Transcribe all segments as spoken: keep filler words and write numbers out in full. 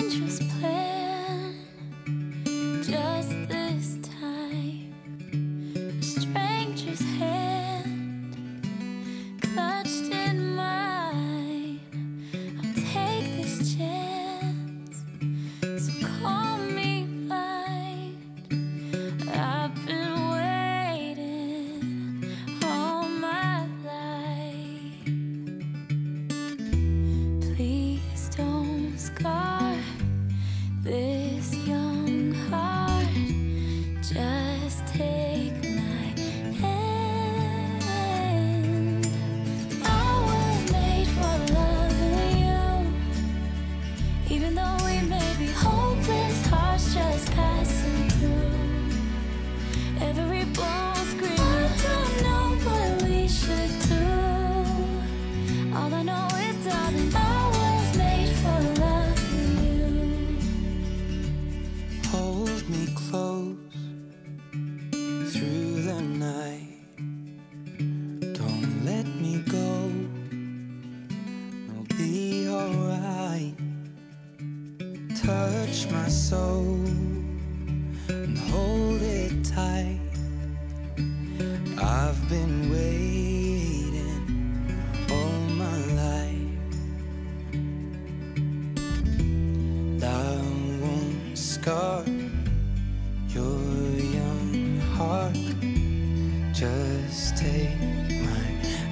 dangerous plan. Just this time, a stranger's hand clutched in mine. I'll take this chance, so call me mine. I've been waiting all my life. Please don't scar this young heart. Just take my hand. I was made for loving you, even though we may be hopeless hearts just passing through. Every bone screaming, I don't know what we should do. All I know is, darling, I was made for loving you. Hold me close through the night. Don't let me go. I'll be alright. Touch my soul and hold it tight. I've been waiting all my life. I won't scar your young heart. Just take my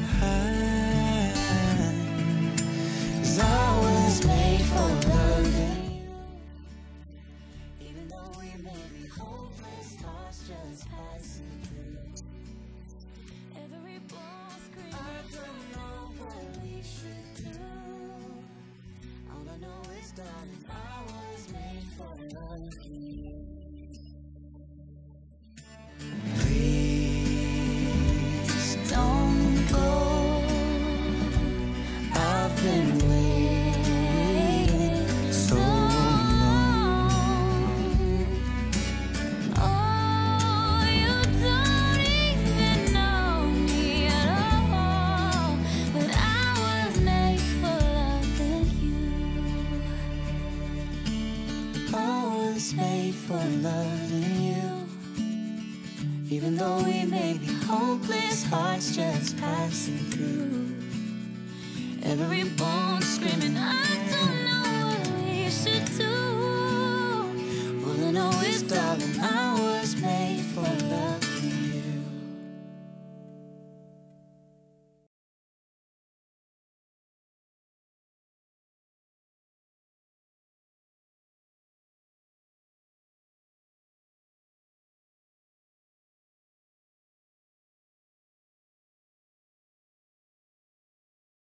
hand, 'cause I was made for loving you, Even though we may be hopeless hearts just passing through. Every bone screaming, I don't know what we should do. All I know is, darling, I was made for loving you. please. Don't go. I've been waiting so long. Oh, you don't even know me at all, but I was made for loving you. I was made for loving you, even though we may be hopeless hearts just passing through. Every bone screaming, I don't know what we should do. All I know is, darling, I was made for